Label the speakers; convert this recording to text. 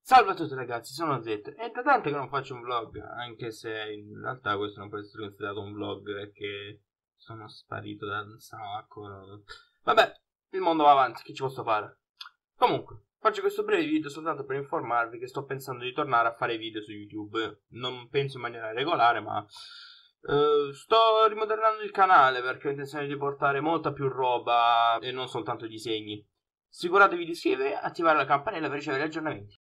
Speaker 1: Salve a tutti ragazzi, sono Z e è da tanto che non faccio un vlog, anche se in realtà questo non può essere considerato un vlog perché sono sparito da un sacco. Vabbè, il mondo va avanti, che ci posso fare? Comunque, faccio questo breve video soltanto per informarvi che sto pensando di tornare a fare video su YouTube. Non penso in maniera regolare, ma sto rimodernando il canale perché ho intenzione di portare molta più roba e non soltanto disegni. Assicuratevi di iscrivervi e attivare la campanella per ricevere aggiornamenti.